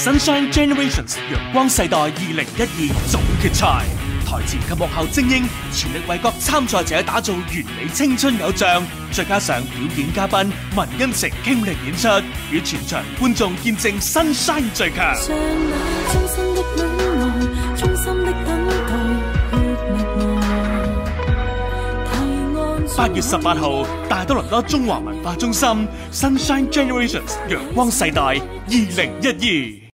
Sunshine Generations 陽光世代2012總決賽，台前及幕後精英全力為各參賽者打造完美青春偶像，再加上表演嘉賓文恩成傾力演出，與全場觀眾見證 Sunshine 最強。8月18號，大多倫多中華文化中心 Sunshine Generations 陽光世代2012。